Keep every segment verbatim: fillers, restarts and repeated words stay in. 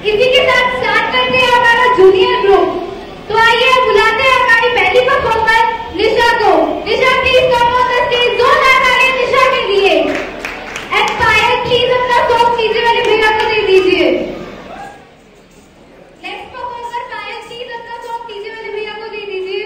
इसी के साथ स्टार्ट करते हैं हमारा जूनियर ग्रुप। तो आइए बुलाते हैं हमारी पहली परफॉर्मर निशा को। Nisha please come on the stage, जोरदार तालियां निशा के लिए। एंड पायल प्लीज अपना सॉन्ग नीचे वाले भैया को दे दीजिए। नेक्स्ट परफॉर्मर पायल प्लीज अपना सॉन्ग नीचे वाले भैया को दे दीजिए।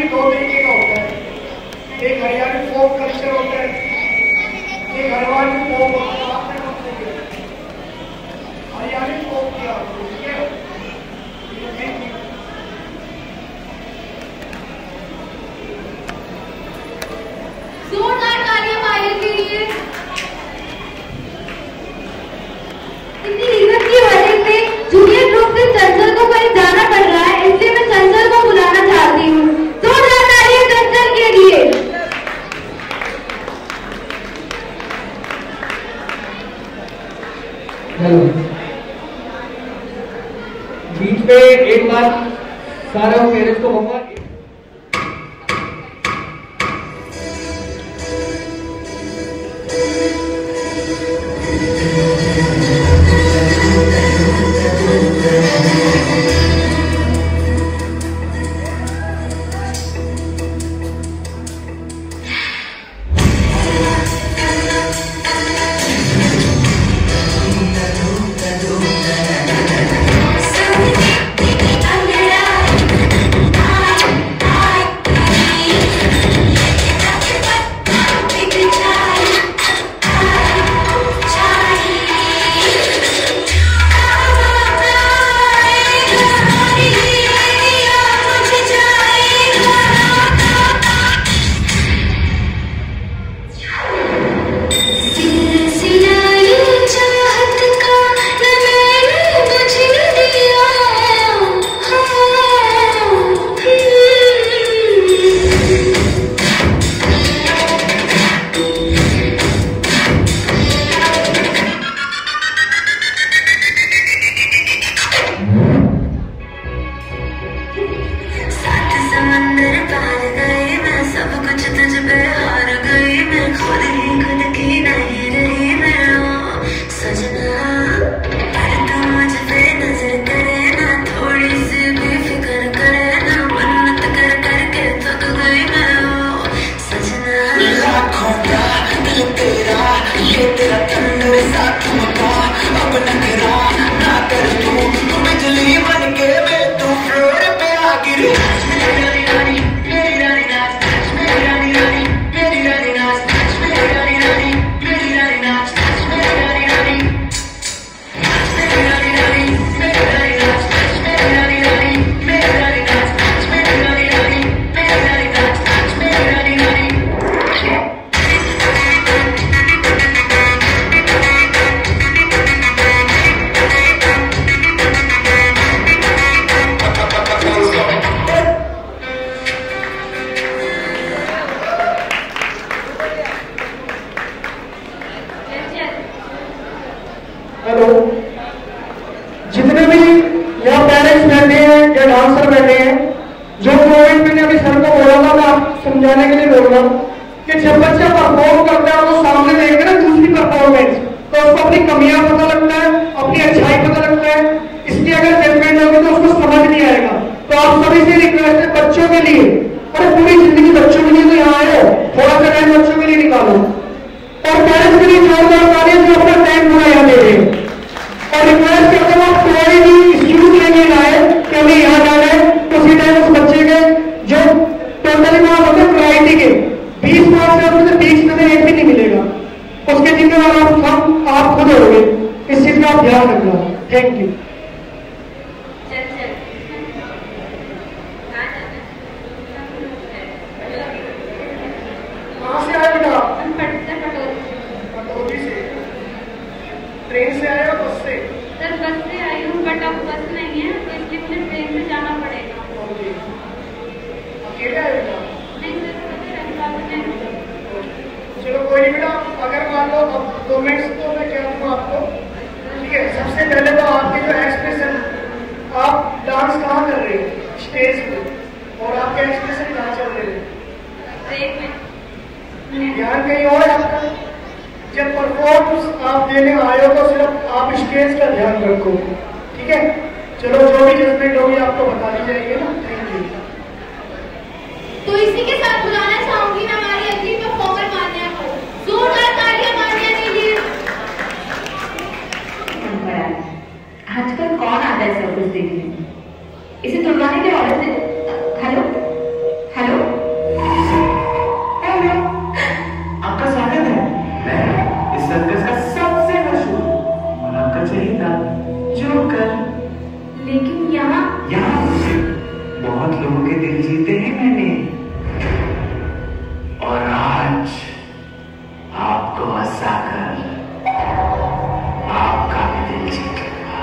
भी दो तरीके का होता है, एक हरियाणवी फोक कल्चर होता है, एक हरियाणवी फोक होता है। हरियाणवी फोक किया ठीक है। जोरदार तालियां माहिर के लिए। इतनी इज्जत की वजह से जूनियर ग्रुप से चंचल को कहीं जाना पड़ रहा है, इसलिए मैं चंचल को बुलाना चाहती हूँ। जोरदार तालियां चंचल के लिए। हेलो, बीच में एक बार सारे पेरेंट्स को मौका हेलो, जितने भी यहाँ पेरेंट्स बैठे हैं या डांसर बैठे हैं, जो कोविड मैंने अभी सर को बोला था, मैं आप समझाने के लिए बोल रहा हूँ कि जब बच्चा परफॉर्म करता है वो सामने देख ना दूसरी परफॉर्मेंस, तो उसको अपनी कमियां पता लगता है, अपनी अच्छाई पता लगता है। इसकी अगर जजमेंट होगी तो उसको समझ नहीं आएगा। तो आप सभी से रिक्वेस्ट है बच्चों के लिए, अरे पूरी जिंदगी बच्चों के लिए तो यहाँ आए हो, थोड़ा सा टाइम बच्चों के लिए निकालो। और पेरेंट्स के लिए जोरदार तालियां जो अपना टाइम पूरा यहाँ दे रहे हैं। और रिक्वेस्ट करते हैं आप कोई भी एक्सक्यूज लेके आए कि हमें यहाँ जाना है, उसी टाइम उस बच्चे के जो टोटली मार्क्स होते हैं प्रायोरिटी के बीस मार्क्स है उसमें से बीस में से एक भी नहीं मिलेगा। उसके जिम्मेदार आप हम आप खुद होंगे, इस चीज का आप ध्यान रखना। Thank you. कहाँ से आए बेटा? पटौदी से। ट्रेन से आए हो बस से? सर बस से आई हूँ, बट अब बस नहीं है तो इसलिए मुझे ट्रेन से जाना पड़ेगा। अकेले आए बेटा? नहीं सर, चलो कोई नहीं बेटा, अगर मान लो अब दो मिनट तो मैं क्या दूँ आपको, ठीक है। सबसे पहले तो आपके जो एक्सप्रेशन, आप डांस कहाँ कर रहे हो स्टेज पे, और आपके एक्सप्रेशन कहाँ चल रहे हैं? ध्यान कहीं और आपका। जब परफॉर्मेंस आप देने आए हो तो सिर्फ आप स्टेज का ध्यान रखो, ठीक है। चलो जो भी जजमेंट होगी आपको बता दी जाएगी ना। Thank you. तो इसी के साथ बुलाना चाहूंगी मैं हमारी अगली परफॉर्मर मान्या को। जोरदार तालियां मान्या के लिए। आजकल कौन आता है सब कुछ देखने? इसे तुलवाने के ऑर्डर दे। हेलो हेलो लोगों के दिल जीते हैं मैंने, और आज आपको हंसाकर आपका भी दिल जीतूंगा।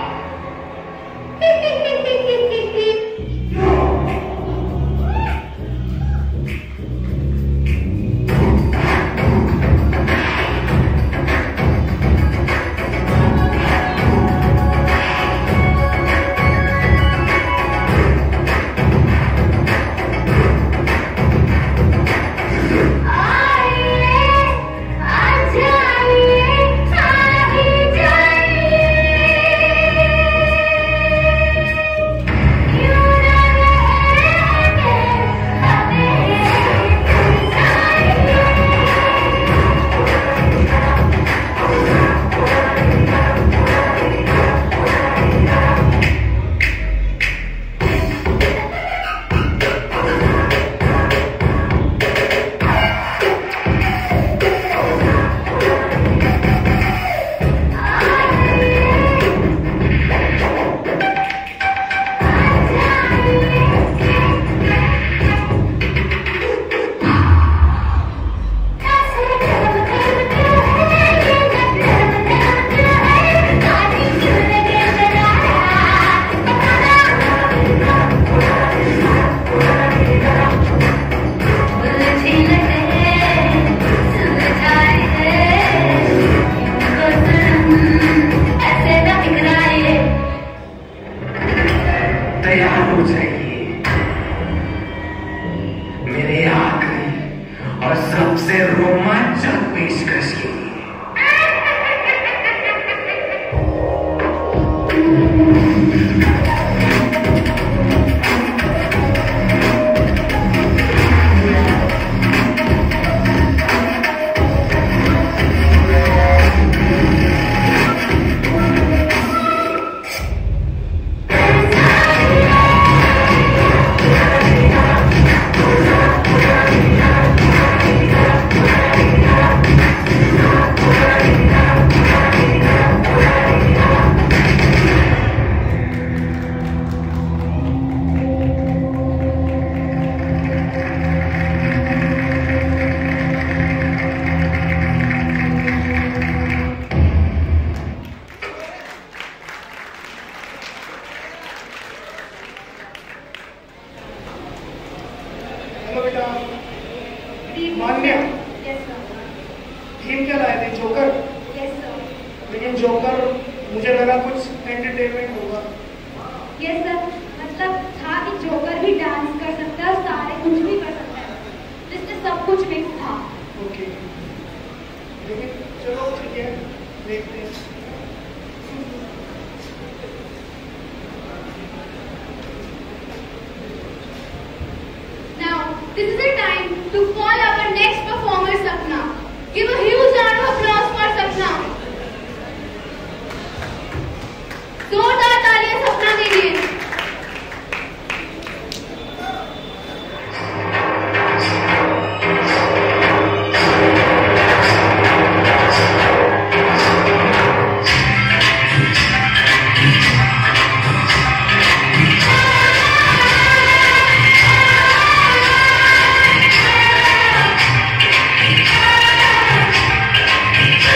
तैयार हो जाइए मेरे आखिरी और सबसे रोमांचक पेशकश के लिए। हेलो बेटा। मान्या, थीम क्या लाए थे? जोकर? लेकिन जोकर मुझे लगा कुछ एंटरटेनमेंट होगा। यस सर, मतलब था कि जोकर भी डांस कर सकता है और सारे कुछ भी कर सकता है, जिसमें सब कुछ मिक्स था। ओके, लेकिन चलो ठीक है, देखते हैं। Now, this is the time to call our next performer, Sapna. Give a huge round of applause for Sapna. जोरदार तालियां सपना के लिए।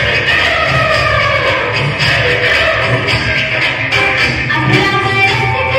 अपना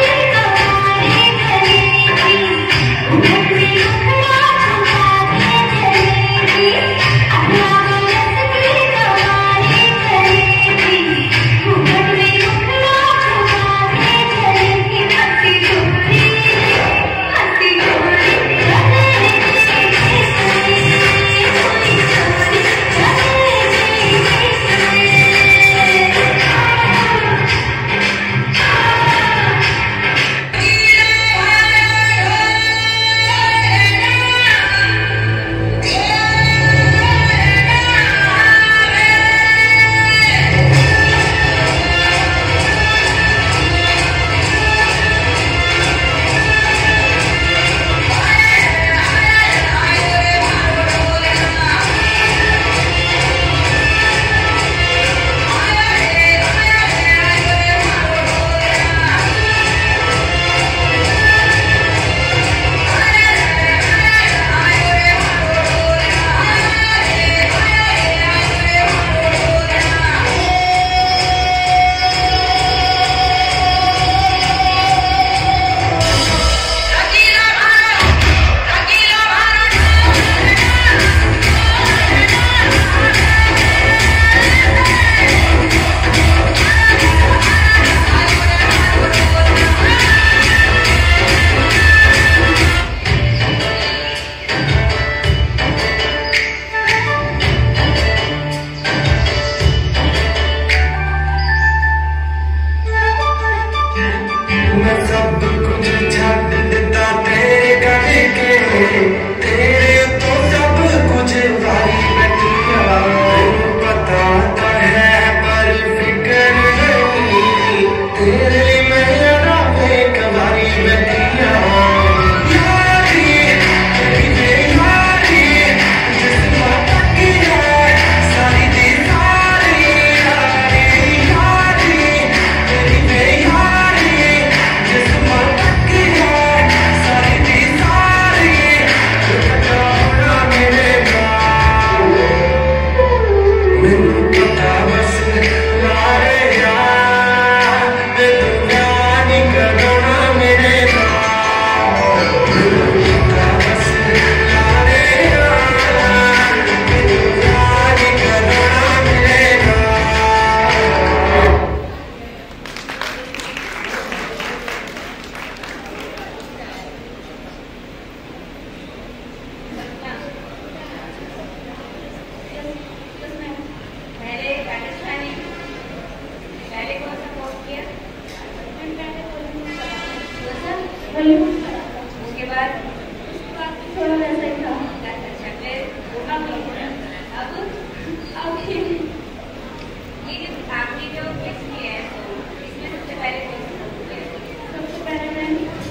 उसके बाद थोड़ा वैसा ही था। अच्छा फिर अब अब अब ये जो आपने जो किस किया है तो इसमें सबसे पहले कौन सा सबसे पहले मैं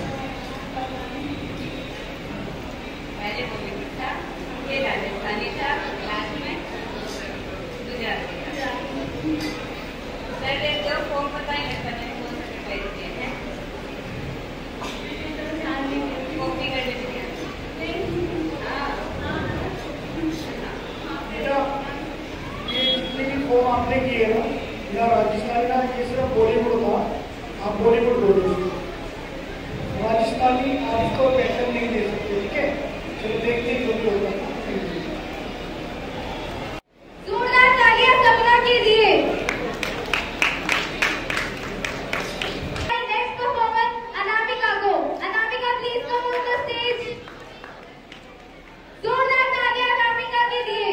पहले बॉलीवुड था, ये राजस्थानी था, लास्ट में गुजराती था। सर एक दो फॉर्म बताएंगे मैंने कौन सा प्रिपेयर किए हैं? कॉपी करने के लिए फॉर्म आपने किए ना या राजस्थानी का ये सिर्फ बॉलीवुड था, आप बॉलीवुड बोल रहे हो। राजस्थानी आप इसको पैटर्न नहीं दे सकते, ठीक है? चलो देखते हैं जो भी होगा। जोरदार तालियां सपना के लिए। नेक्स्ट परफॉर्मेंस अनामिका को। Anamika please come on the stage. जोरदार तालियां अनामिका के लिए।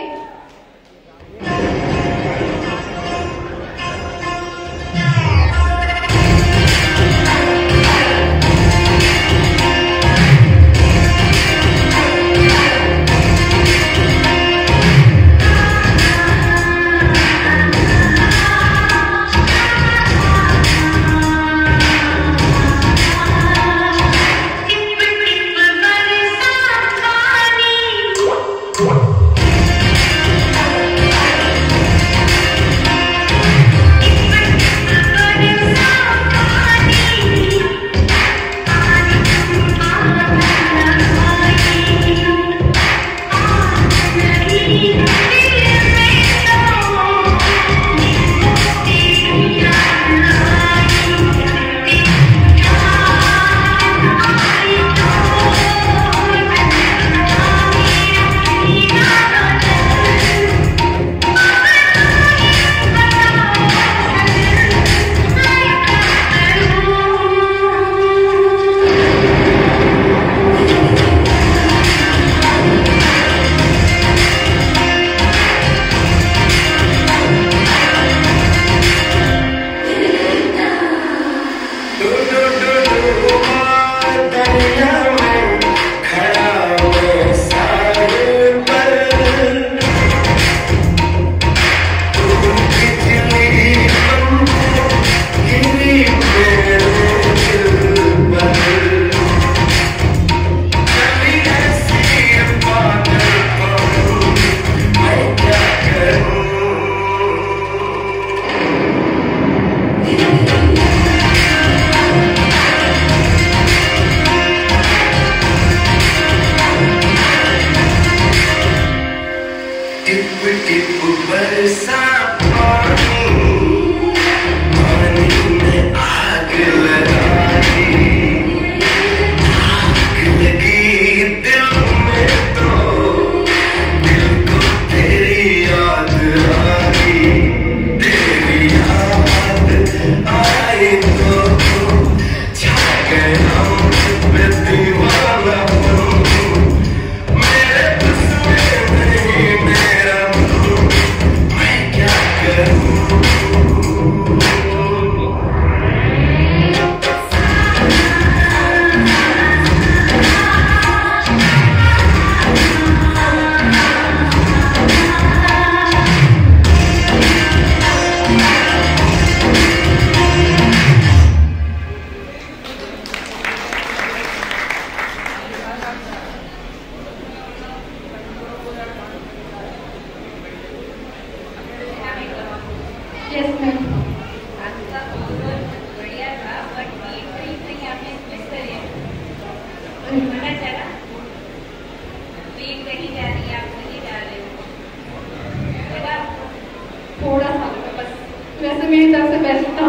थोड़ा सा बस, वैसे मेरी तरफ से बेस्ट था।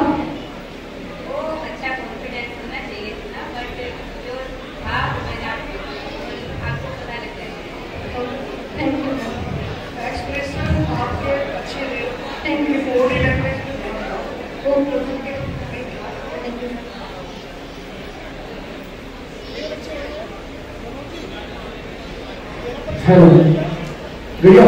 वो अच्छा कॉन्फिडेंस होना चाहिए था, बट जो था मैंने आपको आपको पता लग जाएगा। Thank you. एक्सप्रेशन आपके अच्छे रहे। Thank you. Body language okay okay thank you. Hello भैया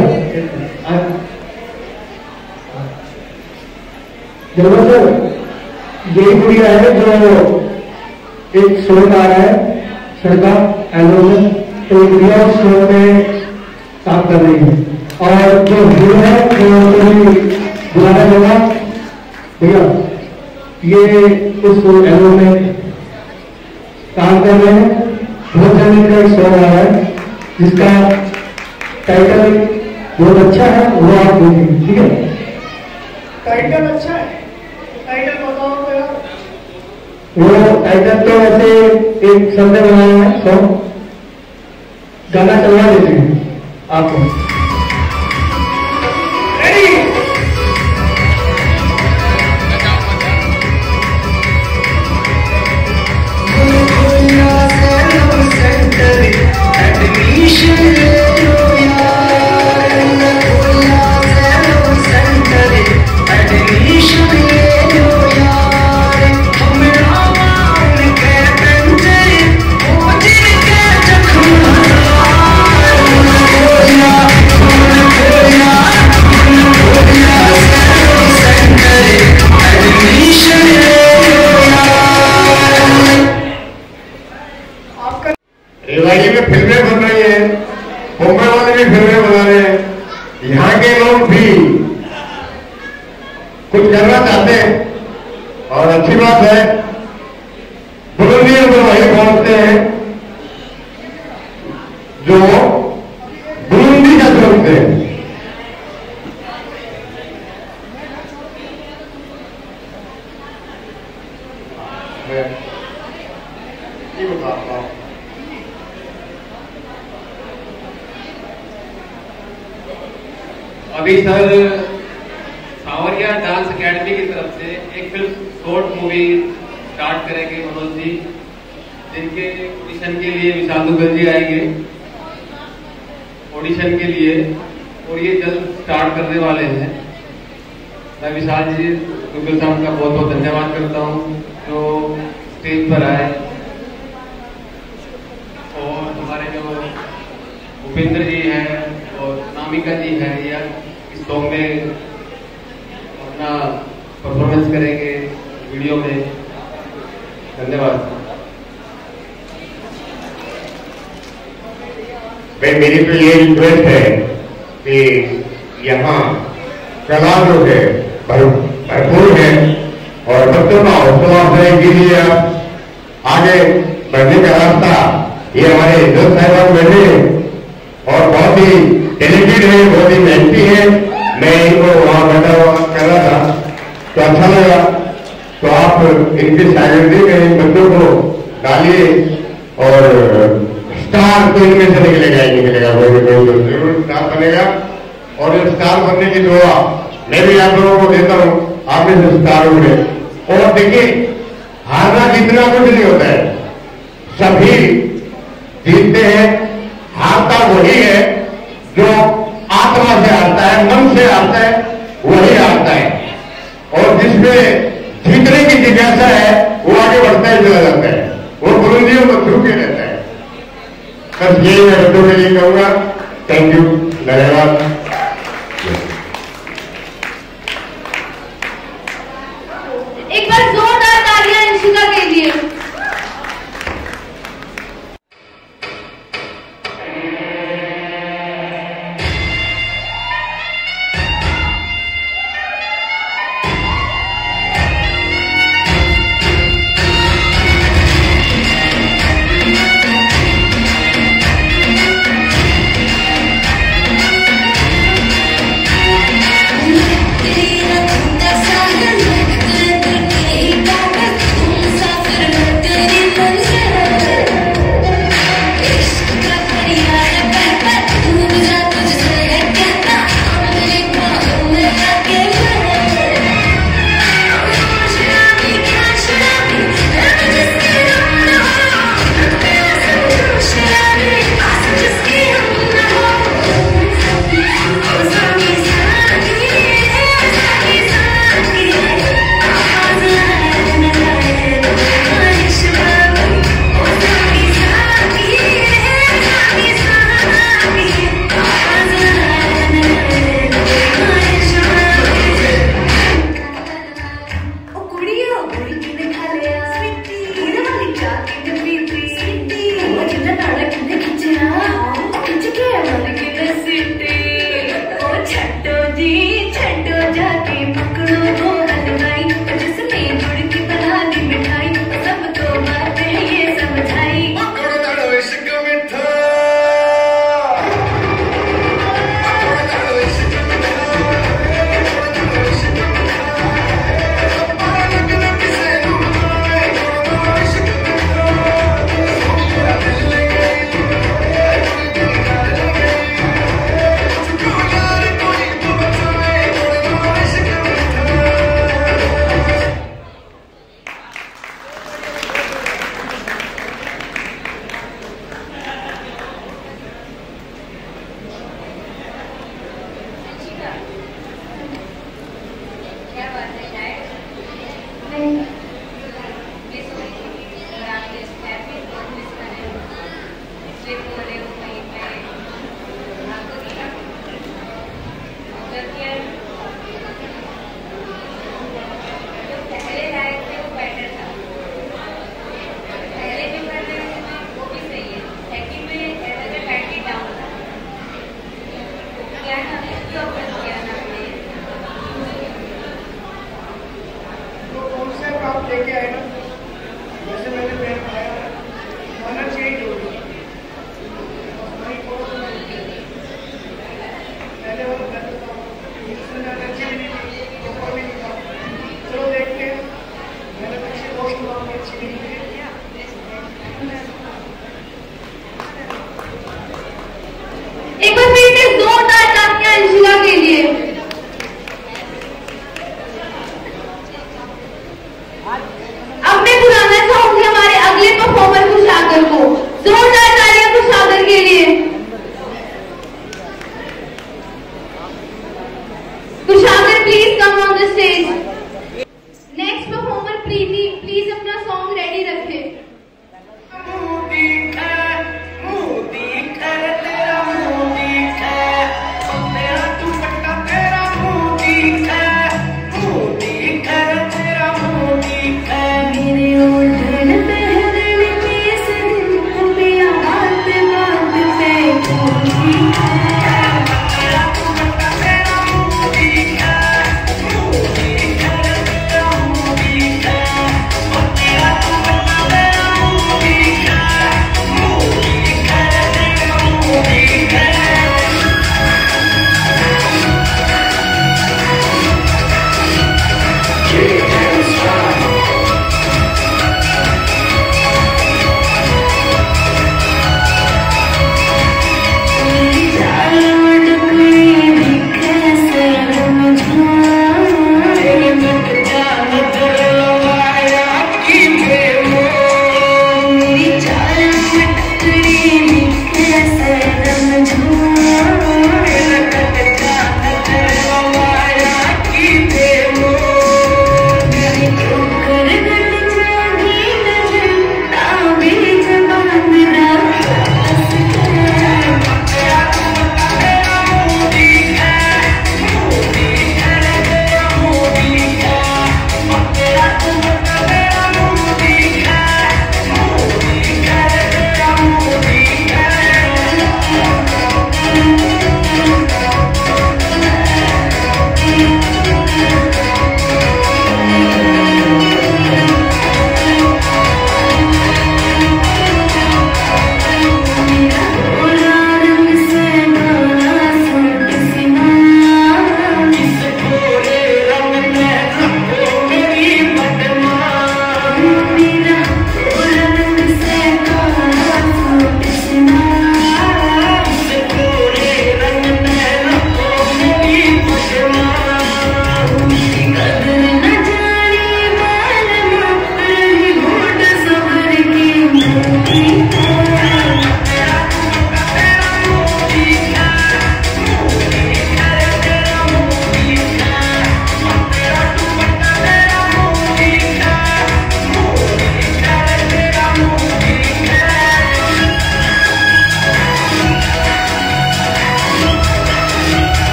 यही गुड़िया है जो एक शो गा रहा है श्रद्धा एलोजन तो रियल स्टोर में काम कर रही है। और जो हीरो है वो बुलाना होगा भैया, ये उस एलो में काम कर रहे हैं। बहुत जल्दी का एक सॉन्ग आया है जिसका टाइटल बहुत अच्छा है, वो आप देखेंगे, ठीक है? टाइटल अच्छा है, टाइटल बताओ तो यार। वो टाइटल तो वैसे एक शब्द बनाया है सॉन्ग, गाना चलवा देते हैं आपको। रेडी? रेवाड़ी में फिल्में बन रही है, मुंबई वाले भी फिल्में बना रहे हैं, यहाँ के लोग भी कुछ करना चाहते हैं और अच्छी बात है। बुलंदियों पर वही पहुंचते हैं जो बुलंदी का सोचते हैं। ये बताता हूं, अभी सर सावरिया डांस एकेडमी की तरफ से एक फिल्म शॉर्ट मूवी स्टार्ट करेंगे मनोज जी, जिनके ऑडिशन के लिए विशाल दुग्गल जी आएंगे ऑडिशन के लिए, और ये जल्द स्टार्ट करने वाले हैं। मैं विशाल जी दुग्गल साहब का बहुत बहुत धन्यवाद करता हूँ जो स्टेज पर आए, और हमारे जो भूपेंद्र जी हैं और नामिका जी हैं, या इस सॉन्ग में अपना परफॉर्मेंस करेंगे वीडियो में। धन्यवाद। भाई मेरी तो ये रिक्वेस्ट है कि यहाँ कला जो है भरपूर है और बच्चों का हौसला अफजाई के लिए आप आगे बढ़ने का रास्ता, ये हमारे इज्जत साहिबान बैठे और बहुत ही टैलेंटेड है, बहुत ही मेहनती है। मैं इनको वहां बैठा हुआ कर रहा था तो अच्छा लगा, तो आप इनके शागिर्दी में इन बच्चों को डालिए और स्टार तो इनमें से निकलेगा ही निकलेगा, कोई भी कोई तो जरूर स्टार बनेगा। और ये स्टार बनने की दुआ मैं भी आप लोगों को देता हूँ, आप में से स्टार उठे। और देखिए हारना जीतना कुछ नहीं होता है, सभी जीतते हैं। हारता वही है जो आत्मा से हारता है, मन से हारता है, वही हारता है। और जिसमें जीतने की जिज्ञासा है वो आगे बढ़ता ही चला जाता है, वो बुलंदियों को छू के रहता है। बस यही मैं बच्चों के लिए कहूंगा। थैंक यू, धन्यवाद। एक बार जोरदार तालियां इंशिका के लिए। Thank स्लिप हो रहे हो कहीं पे भाग तो नहीं लगता जो पहले लायक थे वो बेटर था पहले जो कर रहे थे वो भी सही है सेकंड में ऐसा कि बैटरी डाउन था क्या ना इसकी ऑफर किया ना तो कौन से आप लेके आए ना वैसे मैंने पेन बनाया माना चेंज हो गया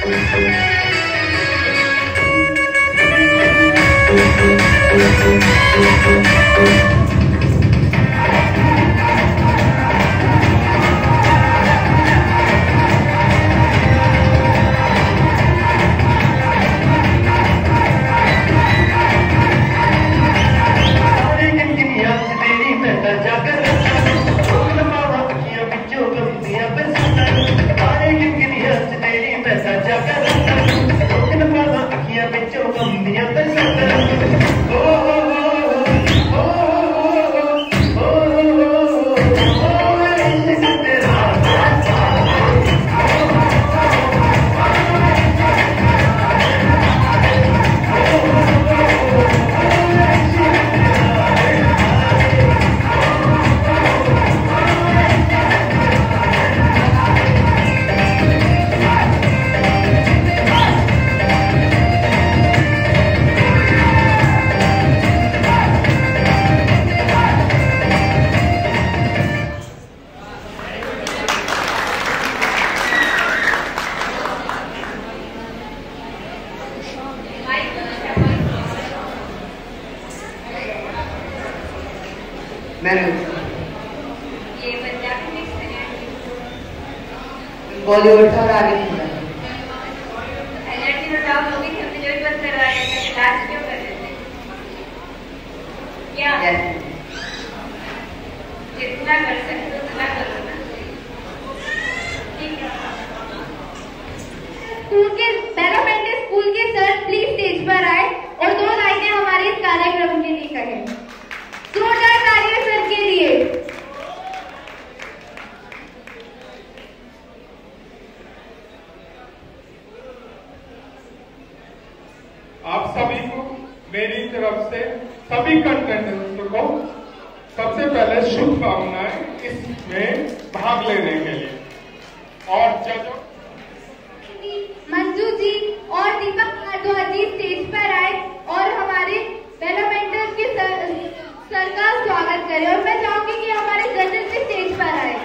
ये पंजाबी मिक्स है बॉलीवुड था और आगे नहीं बढ़ा। एनर्जी तो डाउन होगी, हमने जो बंद कर रहा है क्लास क्यों कर रहे थे क्या जितना कर सकते हो उतना करो ना। ठीक है, स्कूल के पैरामेंटल स्कूल के सर प्लीज स्टेज पर आए और दो लाइनें हमारे इस कार्यक्रम के लिए कहें। जोरदार तालियां सर के लिए। आप सभी को मेरी तरफ से सभी कंटेस्टेंट्स को सबसे पहले शुभकामनाएं इसमें भाग लेने के लिए। और जजों मंजू जी और दीपक भारद्वाज जी स्टेज पर आए और हमारे डेवलपमेंटल के सर, सर का स्वागत करें। और मैं चाहूंगी कि हमारे जजेस भी स्टेज पर आए।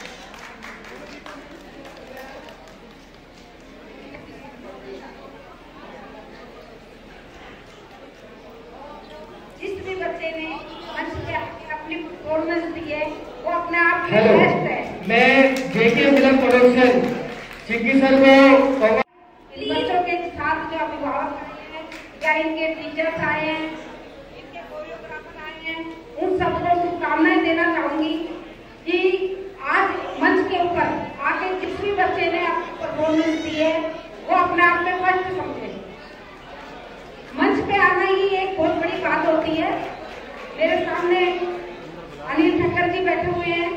जिस भी बच्चे ने मंच पे अपनी परफॉर्मेंस दी है वो अपने आप में हेलो, बेस्ट है। मैं जेके मिलन प्रोडक्शन चिक्की सर को बच्चों के साथ जो अभिभावक आए हैं या इनके टीचर्स आए हैं, इनके कोरियोग्राफर आए हैं, उन सबको शुभकामनाएं देना चाहूंगी कि आज मंच के ऊपर आके जिस भी बच्चे ने अपनी परफॉर्मेंस दी है वो अपने आप में फर्स्ट समझे। मंच पे आना ही एक बहुत बड़ी बात होती है। मेरे सामने अनिल ठक्कर जी बैठे हुए हैं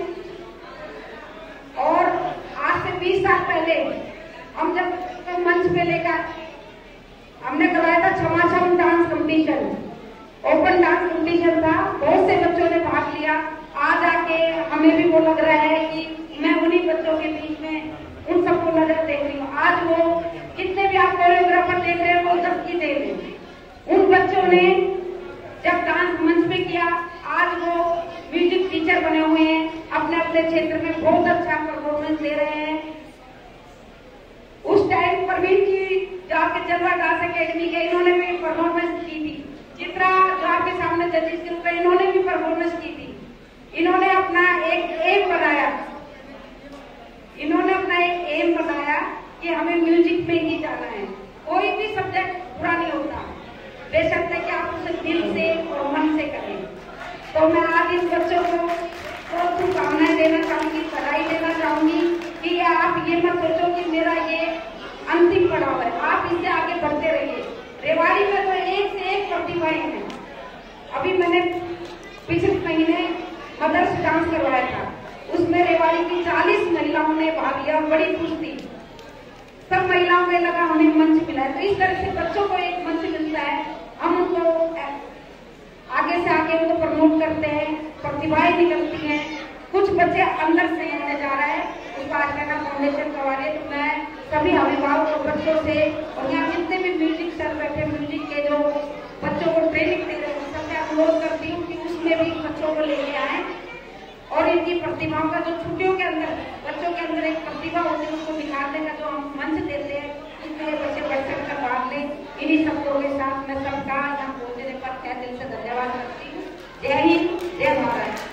और आज से बीस साल पहले हम जब तो मंच पे लेकर हमने करवाया था Chhamachham dance competition, open dance competition था। बहुत से बच्चों ने भाग लिया। आज आके हमें भी वो लग रहा है कि मैं उन्हीं बच्चों के बीच में उन सबको नजर देख रही हूँ। आज वो जितने भी आप कोरियोग्राफर देख रहे हैं वो सबकी देख रहे हैं। उन बच्चों ने जब डांस मंच पे किया, आज वो म्यूजिक टीचर बने हुए हैं, अपने अपने क्षेत्र में बहुत अच्छा परफॉर्मेंस दे रहे हैं। उस टाइम प्रवीण जी जो आपके जलवा डांस अकेडमी के, इन्होंने भी परफॉर्मेंस की थी। चित्रा जो आपके सामने जजेस के रूप में, इन्होंने भी परफॉर्मेंस की थी। इन्होंने अपना एक एम बनाया इन्होंने अपना एक एम बनाया कि हमें म्यूजिक में ही जाना है। कोई भी सब्जेक्ट बुरा नहीं होता, बेशक है कि आप उसे दिल से और मन से करें। तो मैं आज इन बच्चों को बहुत शुभकामनाएं देना चाहूंगी, बधाई देना चाहूंगी कि आप ये मत सोचो कि मेरा ये अंतिम पड़ाव है। आप इससे आगे बढ़ते रहिए। रेवाड़ी में तो एक से एक प्रतिभाएं हैं। अभी मैंने पिछले महीने मदर्स डांस करवाया था, उसमें रेवाड़ी की चालीस महिलाओं ने भाग लिया। बड़ी खुश थी, सब महिलाओं में लगा हमें मंच मिला है। तो इस तरह से बच्चों को एक मंच मिलता है, हम उनको आगे से आगे उनको प्रमोट करते हैं, प्रतिभाएं निकलती हैं। कुछ बच्चे अंदर से आने जा रहा है, उसको आज का फाउंडेशन करवा रहे। तो मैं सभी अभिभावक और बच्चों से और यहाँ जितने भी म्यूजिक सर बैठे, म्यूजिक के जो बच्चों को ट्रेनिंग दे रहे हैं, सबसे अनुरोध करती हूँ कि उसमें भी बच्चों को लेके आए और इनकी प्रतिभाओं का जो छुट्टियों के अंदर बच्चों के अंदर एक प्रतिभा होती है उसको दिखाने का जो हम मंच देते हैं, इसलिए बच्चे बढ़ चढ़ कर भाग लें। इन्हीं शब्दों के साथ मैं सबका यहाँ पहुंचने पर तहे दिल से धन्यवाद करती हूँ। जय हिंद, जय भारत।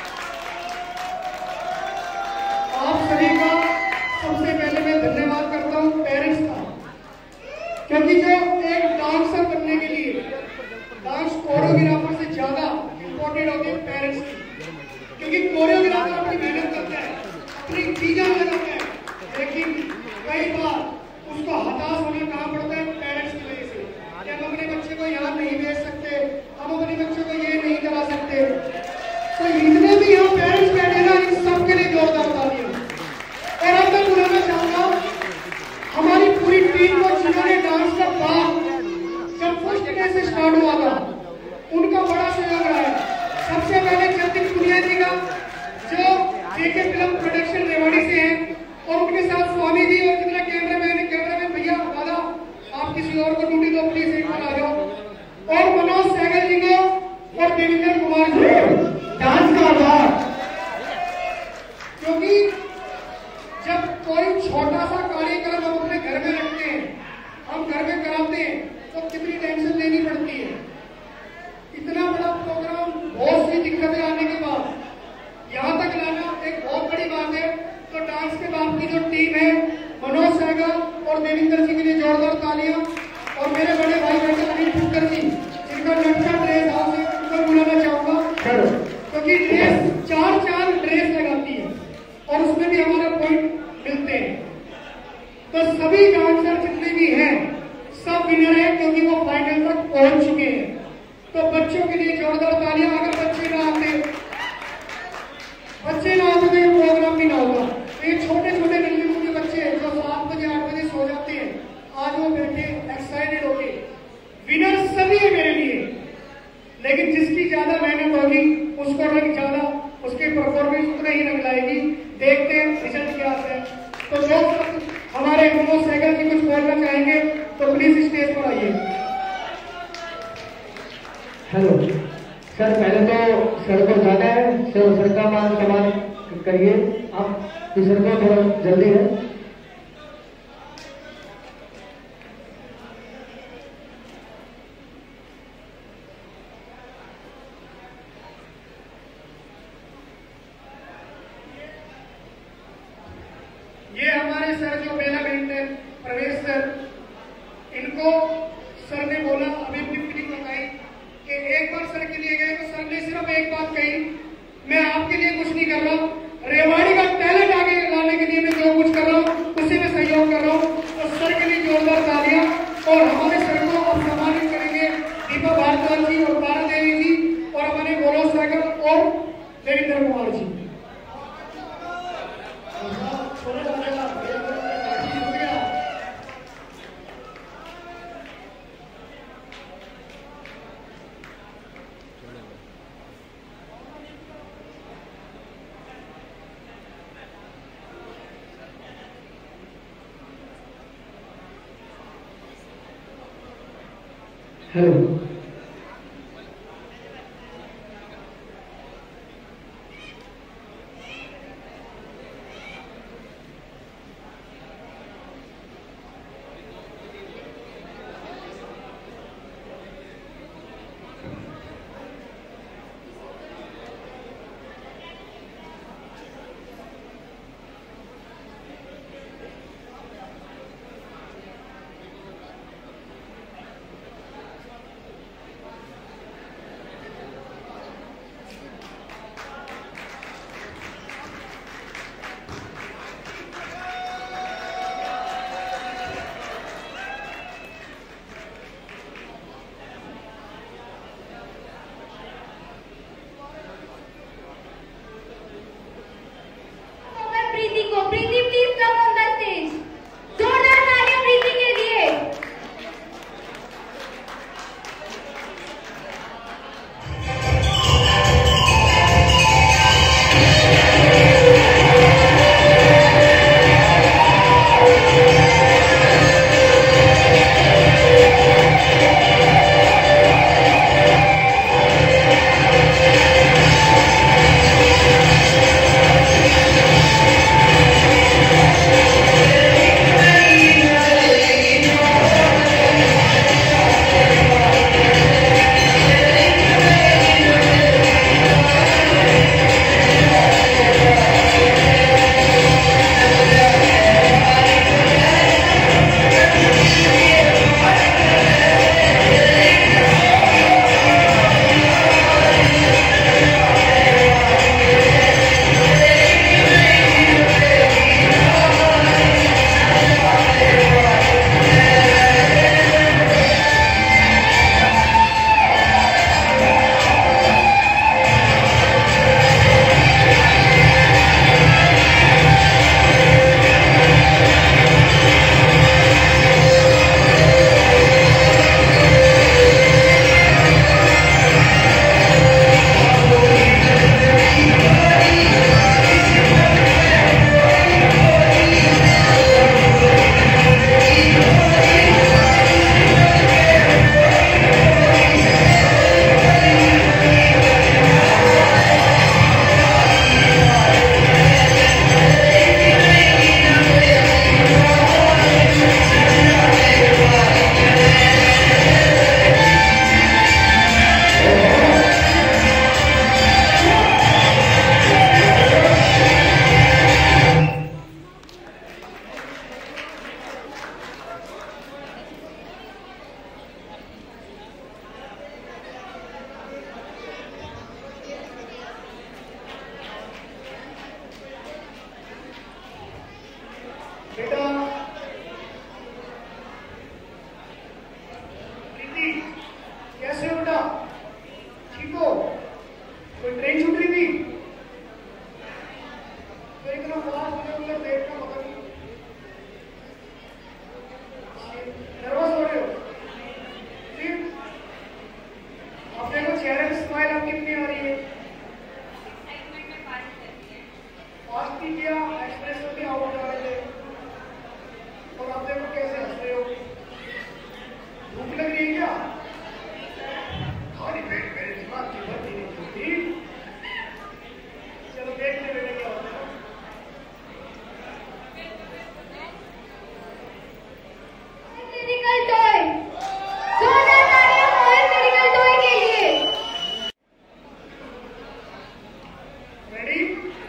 आप सभी का सबसे पहले मैं धन्यवाद करता हूँ पेरेंट्स का, क्योंकि जो एक डांसर बनने के लिए डांस कोरियोग्राफर से ज्यादा इम्पोर्टेंट होती है पेरेंट्स की, क्योंकि कोरियोग्राफर अपनी मेहनत करता है, अपनी चीजें लगाता है, लेकिन कई बार उसको हताश होना कहाँ पड़ता है पेरेंट्स की वजह से कि हम अपने बच्चे को यहाँ नहीं भेज सकते, हम अपने बच्चों को ये नहीं करा सकते। तो इतने भी यहाँ पेरेंट्स बैठे ना, इन सबके लिए जोरदार तालियां। और अब मैं बुलाना चाहूंगा हमारी पूरी टीम को जिन्होंने डांस का भाग जब फर्स्ट डे से स्टार्ट हुआ था उनका बड़ा सहयोग रहा है। सबसे पहले जतिन पुनिया जी का, जो जेके फिल्म प्रोडक्शन रेवाड़ी से हैं, और उनके साथ स्वामी जी और जितने कैमरा मैन कैमरा मैन भैया दादा आप किसी और को ड्यूटी दो प्लीज एक बार आ जाओ, और मनोज सहगल जी को और देवेंद्र कुमार जी को डांस का आधार, क्योंकि जब कोई छोटा सा कार्यक्रम हम अपने घर में रखते हैं, हम घर में कराते हैं, तो कितनी टेंशन लेनी पड़ती है। इतना बड़ा प्रोग्राम बहुत सी दिक्कतें आने के बाद यहाँ तक लाना एक बहुत बड़ी बात है। तो डांस के बाप की जो टीम है, मनोज सहगल और देवेंद्र जी के लिए जोरदार तालियां। और मेरे बड़े भाई बेटे अनिल ठक्कर जी, जिनका लड़का ड्रेस हाउस है, उनको बुलाना चाहूंगा, क्योंकि ड्रेस चार चार ड्रेस लगाती है और उसमें भी हमारे पॉइंट मिलते हैं। तो सभी डांसर जितने भी हैं सब विनर हैं, क्योंकि वो फाइनल तक पहुंच चुके हैं। तो बच्चों के लिए जोरदार तालियां। अगर बच्चे ना आते बच्चे ना होते तो ये प्रोग्राम भी ना होगा। तो ये छोटे छोटे नन्हे मुन्ने बच्चे जो सात बजे आठ बजे सो जाते हैं, आज वो बैठे एक्साइटेड होके, विनर सभी है मेरे लिए, लेकिन जिसकी ज्यादा मेहनत होगी उसको रंग ज्यादा, उसकी परफॉर्मेंस उतना ही रंग लाएगी। देखते हैं रिजल्ट क्या आता है। तो जो हमारे मनोज सहगल जी कुछ बोलना चाहेंगे तो प्लीज स्टेज पर आइए। हेलो सर, पहले तो सर को जाना है, सर सर का मान सम्मान करिए आप, तो सर को थोड़ा जल्दी है। ये हमारे सर जो पहला बेटे प्रवेश सर, इनको सर ने बोला, अभी अपनी फीलिंग बताई कि एक बार सर के लिए गए तो सर ने सिर्फ एक बात कही, मैं आपके लिए कुछ नहीं कर रहा हूँ, रेवाड़ी का टैलेंट आगे लाने के लिए मैं जो कुछ कर रहा हूँ उसी में सहयोग कर रहा हूँ। तो सर के लिए जोरदार तालियां। और हमारे सर को अब सम्मानित करेंगे दीपा भारद्वाज जी और तारा देवी जी, और हमारे मनोज सहगल और देवेंद्र कुमार जी। हेलो इतना फास्ट मुझे उधर देखना पता नहीं नर्वस हो रहे हो ठीक। आप देखो चेहरे पे स्माइल आप कितनी आ रही है, फास्ट भी किया, एक्सप्रेशन भी आउट आ रहे थे और आप देखो कैसे हंस रहे हो। भूख लग रही है क्या? खाली पेट मेरे दिमाग की भर्ती नहीं होती। चलो देखते बेटे क्या होता है। मेडिकल टॉय, जोरदार तालियां मोहित मेडिकल टॉय के लिए। रेडी?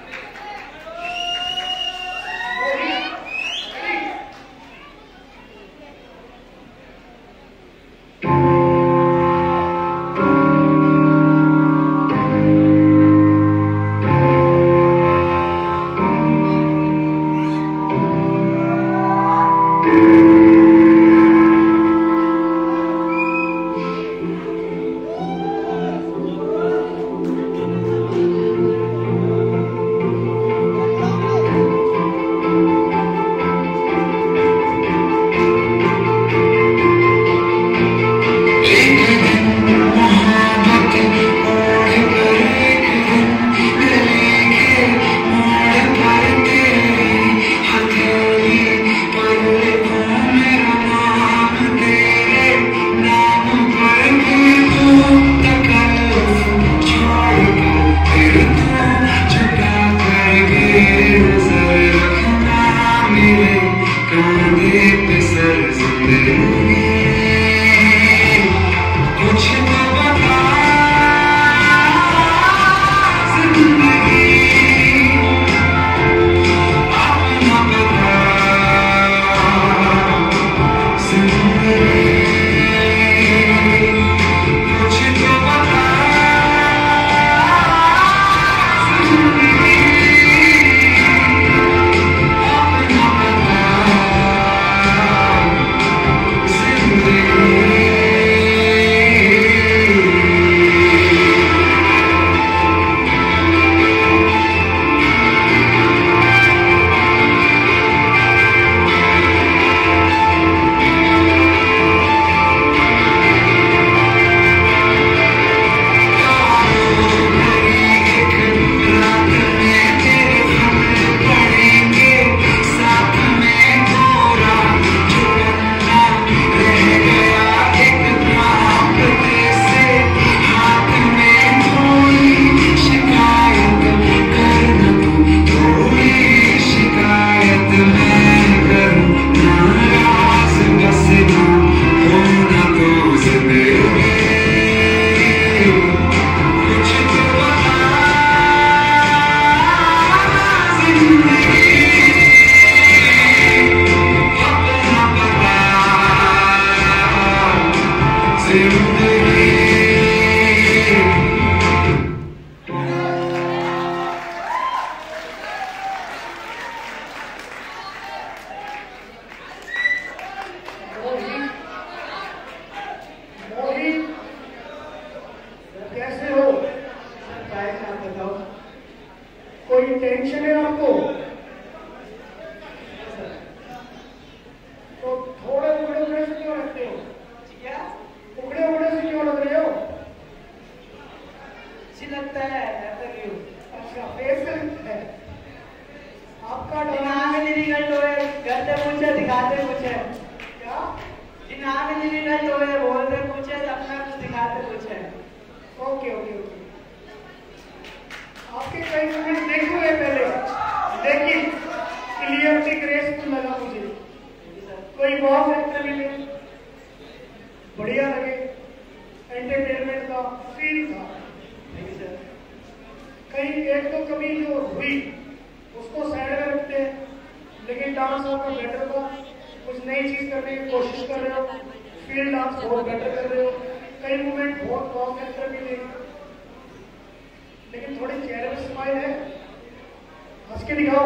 कोई टेंशन है आपको तो थोड़े उगड़े उगड़े से क्यों रखते हो? क्या उगड़े उगड़े से क्यों लग रहे हो? अच्छी लगता है। अच्छा फेस से लगता है आपका दिमाग में डिफिकल्ट हो है, करते कुछ है दिखाते कुछ है। क्या दिमाग में डिफिकल्ट हो है, बोलते कुछ है अपना कुछ दिखाते कुछ है। ओके ओके ओके आपके कई मूवमेंट देखे हुए पहले, लेकिन क्लियरली ग्रेसफुल लगा मुझे। कोई बहुत एक्टर मिले बढ़िया लगे, एंटरटेनमेंट का फील था। कहीं एक तो कभी जो हुई उसको साइड में रखते हैं, लेकिन डांस आपका बेटर था, कुछ नई चीज करने की कोशिश कर रहे हो, फील्ड डांस बहुत बेटर कर रहे हो। कई मूवमेंट बहुत बहुत एक्टर मिले, लेकिन थोड़े चेहरे पे स्माइल है, हंस के दिखाओ।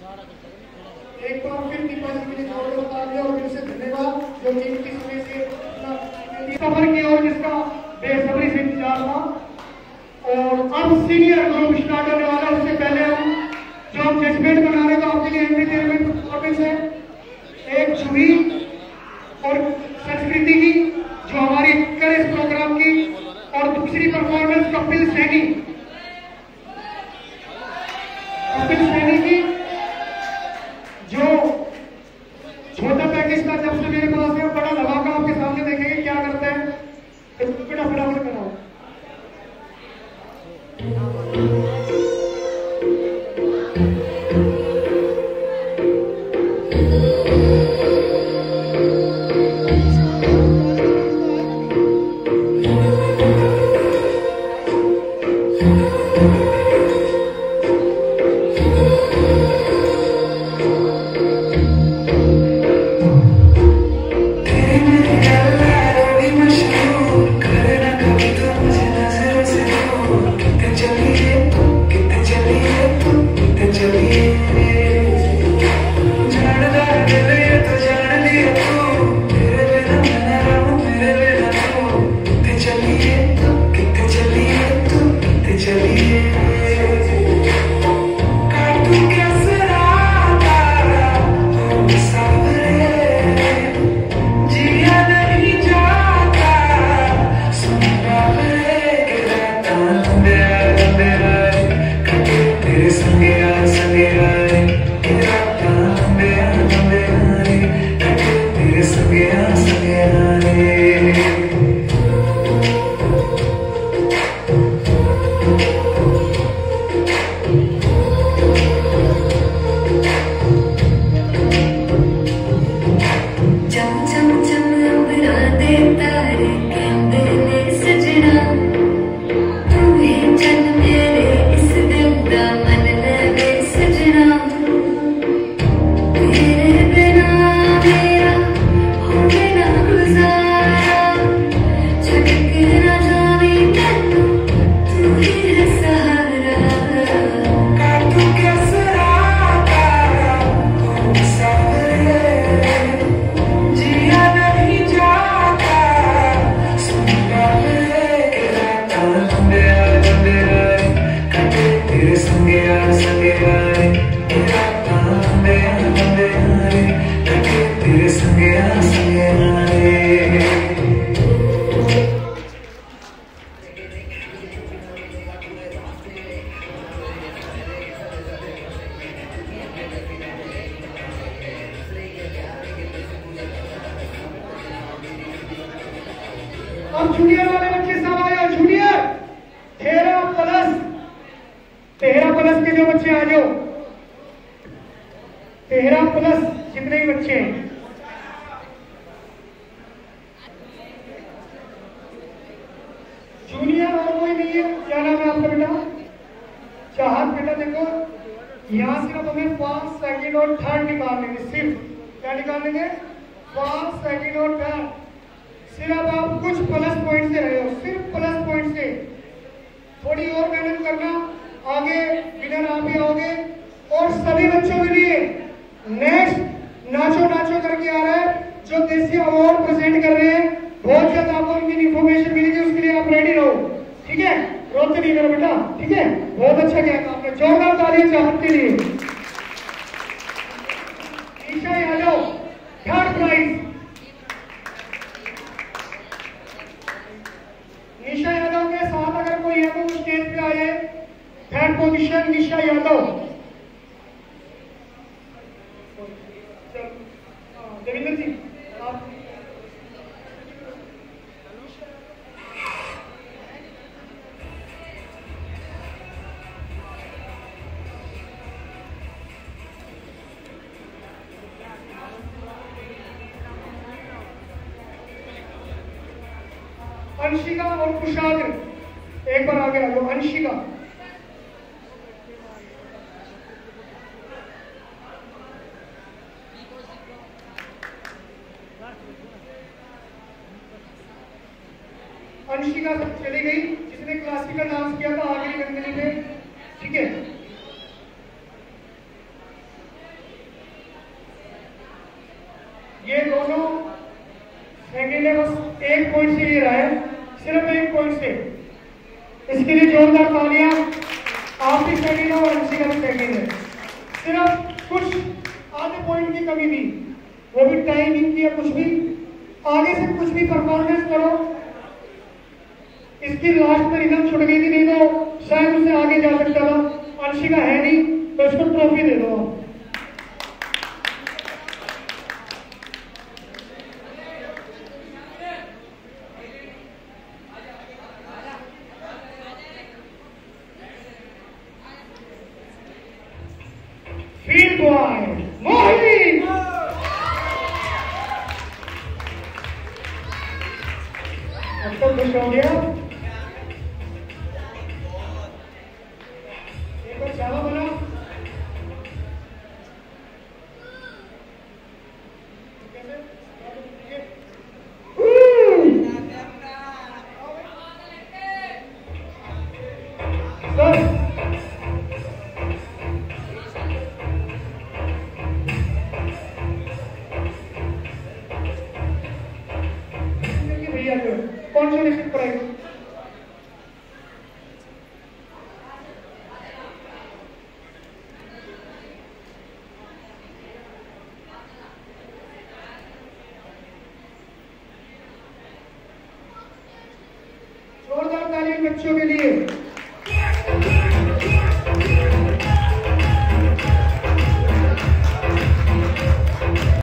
एक बार फिर दीपा जी के लिए जोर बता दिया और दिल से धन्यवाद जो कीमती समय से अपना सफर की और जिसका बेसब्री से इंतजार था। और अब सीनियर ग्रुप स्टार्ट होने वाला है। उससे पहले हम जो हम जजमेंट बना रहे तो आपके लिए एंटरटेनमेंट परफॉर्मेंस है, एक छवि और संस्कृति की जो हमारी कर इस प्रोग्राम की, और दूसरी परफॉर्मेंस कपिल सैनी कपिल सैनी की जो छोटा पैकेज था जब से मेरे पास है, बड़ा धमाका आपके सामने देखेंगे क्या करता है। बेटा फटाफट कराओ। अब जूनियर वाले बच्चे सब आए। जूनियर तेरह प्लस तेरह प्लस के जो बच्चे आ जाओ, तेरह प्लस जितने भी बच्चे हैं। जूनियर और कोई नहीं है। क्या नाम है आपका बेटा? चाहत। बेटा देखो यहाँ सिर्फ हमें पांच सेकंड और थर्ड निकालने हैं। सिर्फ क्या निकालेंगे? पांच सेकंड और थर्ड। सिर्फ आप कुछ प्लस पॉइंट से रहे हो, सिर्फ प्लस पॉइंट से। थोड़ी और मेहनत करना, आगे विनर आप ही आओगे। और सभी बच्चों के लिए नेक्स्ट नाचो नाचो करके आ रहा है जो देसी अवार्ड प्रेजेंट कर रहे हैं। बहुत जल्द आपको उनकी इन्फॉर्मेशन मिलेगी, उसके लिए आप रेडी रहो। ठीक है, रोते नहीं करो बेटा। ठीक है, बहुत अच्छा किया आपने। जोरदार तालियां चाहत के लिए। Isha Yadav third prize. निशा यादव के साथ अगर कोई है तो स्टेज पे आ जाए। Third position Nisha Yadav. देवेंद्र जी आप। अंशिका और कुशाग्र एक बार आगे आ जाओ। अंशिका अंशिका चली गई, जिसने क्लासिकल डांस किया था आगे कंपनी में। ठीक है, एक पॉइंट से ये रहा है, सिर्फ एक पॉइंट से। इसके लिए जोरदार तालियां। आप भी सेकंड हो और अंशिका भी सेकंड है। सिर्फ कुछ आधे पॉइंट की कमी थी, वो भी टाइमिंग की या कुछ भी आगे से कुछ भी परफॉर्मेंस करो। इसकी लास्ट में रिदम छुट गई थी, नहीं तो शायद उससे आगे जा सकता था। अंशिका है नहीं तो इसको ट्रॉफी दे दो। फील्ड बॉय मोहिनी, अब तो खुश हो गया। एक बार चावा बना। भैया कौन सा निश्चित पड़ेगा? जोरदार तालियां बच्चों के लिए।